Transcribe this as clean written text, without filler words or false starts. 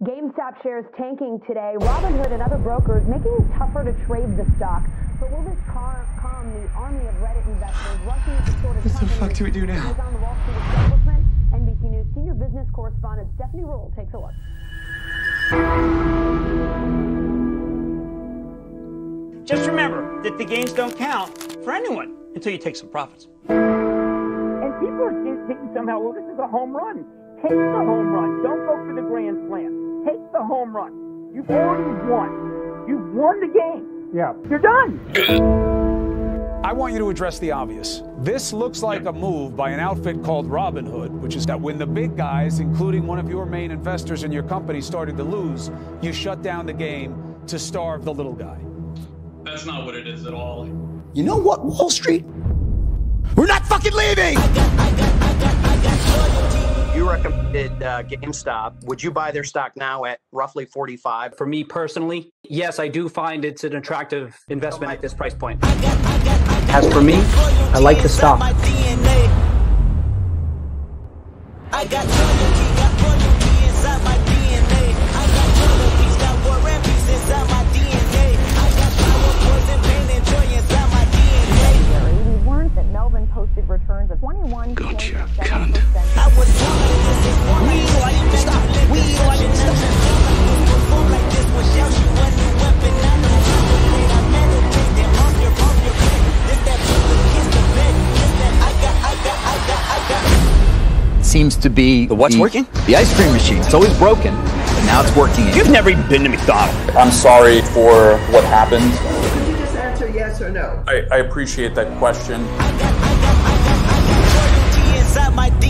GameStop shares tanking today. Robinhood and other brokers making it tougher to trade the stock. But will this calm the army of Reddit investors rushing to sort of what the fuck do we do now? On the Wall Street establishment? NBC News senior business correspondent Stephanie Ruhle takes a look. Just remember that the gains don't count for anyone until you take some profits. And people are thinking somehow, well, this is a home run. Take the home run. Don't go for the grand slam. Take the home run. You've already won. You've won the game. Yeah. You're done. I want you to address the obvious. This looks like a move by an outfit called Robinhood, which is that when the big guys, including one of your main investors in your company, started to lose, you shut down the game to starve the little guy. That's not what it is at all. You know what, Wall Street? We're not fucking leaving! You recommended GameStop. Would you buy their stock now at roughly 45? For me personally, yes, I do find it's an attractive investment at this price point. As for me, I like the stock. I got loyalty inside my DNA. I got loyalty, got war and peace inside my DNA. I got power, poison, pain, and joy inside my DNA. We learned that Melvin posted returns of 21. Gotcha, cunt. I was born this is born like this. Like to stop. We like to stop. Perform like this without you one new weapon. I know I meditate and off your head. This that kiss the bed. This that I got. Seems to be What's working? The ice cream machine. It's always broken, but now it's working. You've never even been to McDonald's. I'm sorry for what happened. Could you just answer yes or no? I appreciate that question. I got loyalty inside my